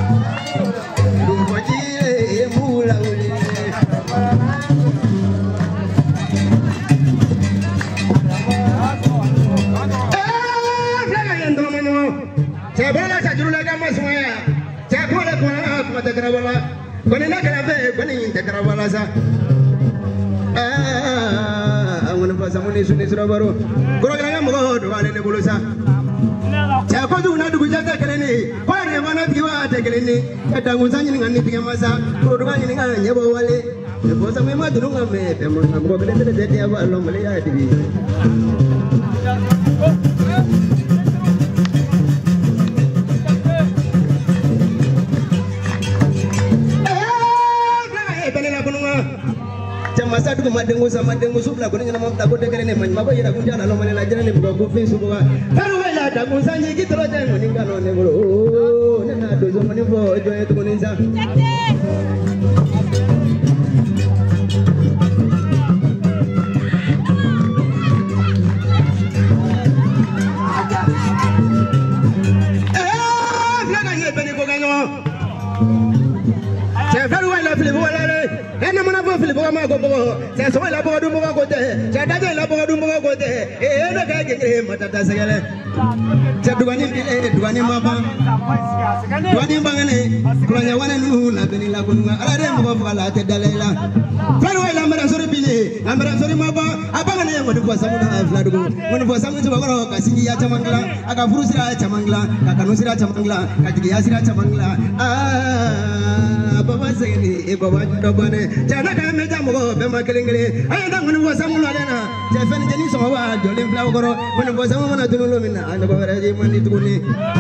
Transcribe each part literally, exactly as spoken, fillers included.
Baru, kalau kita mau doa ini boleh sah. Siapa tu nak duduk jaga kali ni? Kau yang mana tiwa jaga kali ni? Kita ngusan ini ngani tiga masa. Kalau doa ini ngani nyawa wale. Bos kami mah dulu kami, pemon kami kau kena tidak jadi apa Allah melihat ini. Masa tu madengu sama madengu subla kuni nama tak boleh kerana mana maba ira kunja lalu mana lagi ni buka buffet subwa baru wala tak kun sanji kita lo jangan meninggal ni bro oh nana dozo mani bo joy tu kuni sa eh naga ni bani ko ganyo saya baru wala film wala ena mana bo fili boga ma go bogo sa so la boga dum boga go te sa daje la boga dum boga go te e ena ka ke ke mata ta segale sa dugani bile dugani ma ba dugani bangane kula nya wana nu la beni la gunga ala de mo go la te dalela faro la mara sori bile amara sori ma ba abanga ne mo do samu na fla dugo mo do samu so go ka singi ya chamangla aka furusira chamangla ka kanusira chamangla ka tigi yasira chamangla ah baba segini e baba ndobane jana ka me jamu go be ma kelengele ay da ngunu bo samu la dena je fen jeni so wa jolim flaw goro ngunu bo samu na tunu lo minna ando ko reji mandi tukuni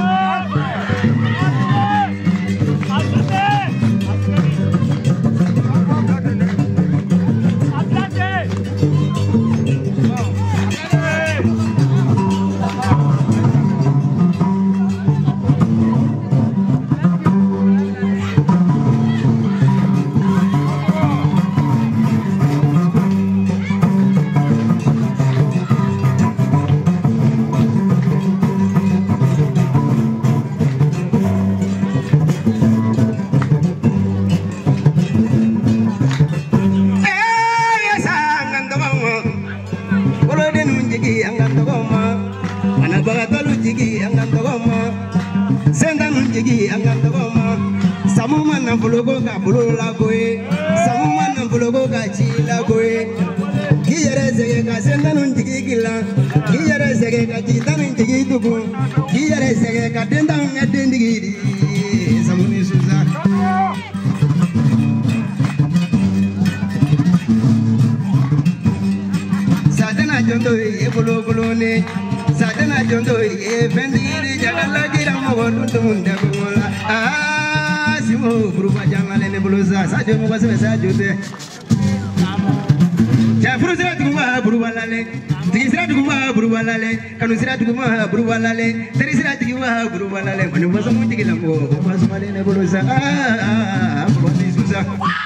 Berwalale, dari sini tinggi wah berwalale, mana masa mau tinggi lampu, pas malah ne berusaha, ah, apa ni susah.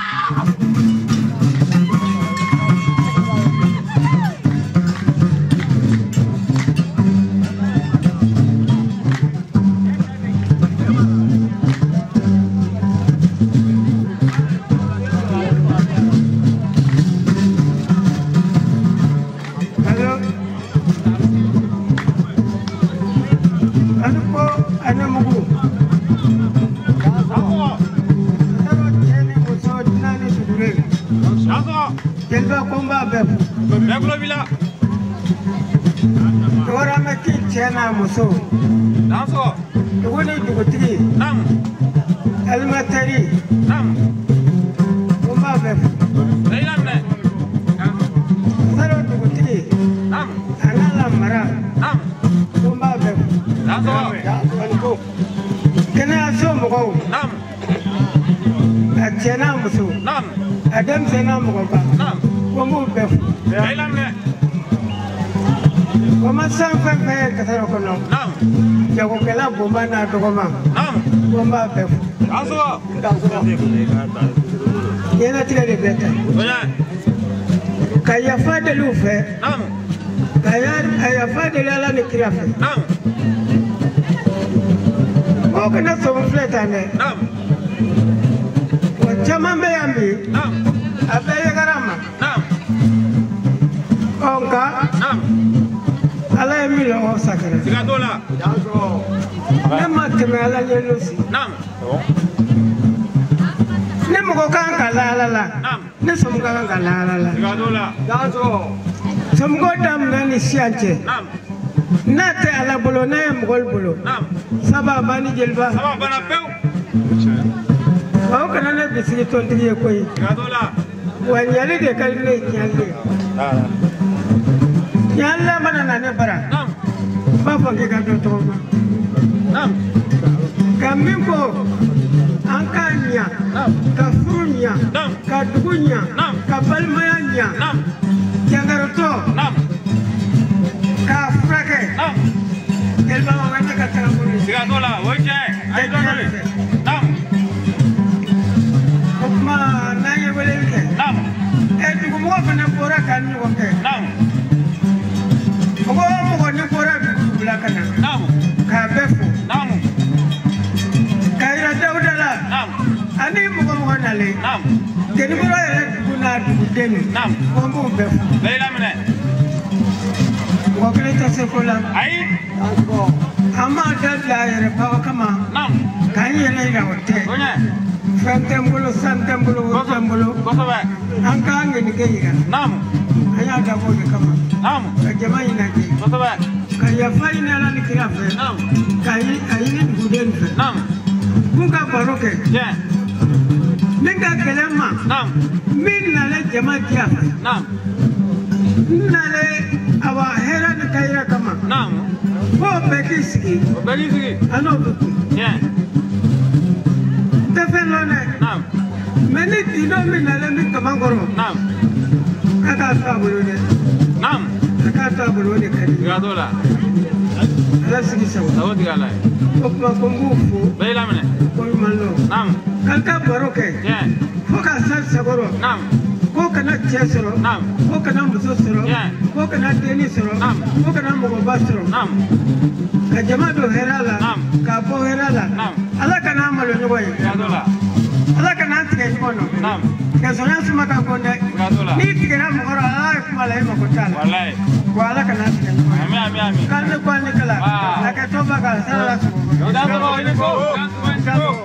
Muso, Naso, the one to three, Nam, Elementary, Nam, Umabef, Laylamne, Zero to three, Nam, Anala Mara, Nam, Umabef, Naso, can I assume go? Nam, at Chena Muso, Nam, Adam Senam, Nam, Umabef, Laylamne. Koma sampai pe kasar kono. Nam. Jago kela bomba na to koma. Nam. Bomba pe. Aso. Yena tira de beta. Oya. Kaya fade lufe. Nam. Kaya kaya fade lala ni kirafe. Nam. O kana so fleta ne. Nam. caman bɛ yan bi a bɛɛ ye garama ɔ nka ala ye min lɔgɔ sakara ne ma tɛmɛ ala ɲɛ losi ne mɔgɔ kan ka laala la ne somɔgɔ kan ka laala la somɔgɔ daminɛ ni siyan cɛ n'a tɛ ala bolo n'a ye mɔgɔ bolo saba bani jeliba o kana ne bisigi tontigi ye koyi wa ɲali de ka di ne ye ɲali ɲali mana na ne bara b'a fɔ k'i ka dɔ tɔgɔ ma ka min ko an ka ɲa ka furu ɲa ka dugu ɲa ka balimaya ɲa jangarotɔ k'a furakɛ jeliba ma wɛrɛ ka taga bolo o kuma n'an ye weleli kɛ dugumɔgɔ fana bɔra ka ɲɔgɔn kɛ mɔgɔ o mɔgɔ ni bɔra dugu la ka na k'a bɛɛ fo ka yira Dawuda la ani mɔgɔ mɔgɔ nalen Jenibolo yɛrɛ dugu n'a duguden ko n b'u bɛɛ fo mɔgɔ kelen tɛ se ko la an m'a dabila a yɛrɛ baga kama k'an yɛrɛ yira o tɛ fɛn tɛ n bolo san tɛ n bolo wo tɛ n bolo an k'an ŋɛnige yira an y'a dabɔ o de kama ka jama ɲɛnajɛ ka yafa ɲini Ala ni kira fɛ ka ɲini duguden fɛ k'u ka baro kɛ min ka gɛlɛn ma min nalen jama diya fɛ n nalen awa hɛrɛ ni kayira kama fo bɛɛ k'i sigi a n'o bɛ kun n tɛ fɛn dɔn dɛ mɛ ni dindo min nalen min kaman kɔrɔ a k'a to a bolo dɛ a k'a to a bolo o de ka di Ala sigi sago o kuma ko n b'u fo ko ɲuman dɔn k'an ka baro kɛ fo ka sa sagɔrɔ ko kana cɛ sɔrɔ ko kana muso sɔrɔ ko kana denni sɔrɔ ko kana mɔgɔba sɔrɔ ka jama don hɛrɛ la k'a bɔ hɛrɛ la Ala kana an malo ɲɔgɔn ye Ala kana an tigɛ ɲɔgɔn nɔ kɛsɔnya suma ka bon dɛ n'i tigɛra mɔgɔ la Ala ye kuma la e mako t'a la wa Ala kana an tigɛ ɲɔgɔn ye k'an bɛ kɔ an ne kala a kɛ tɔ ba ka sara la sogo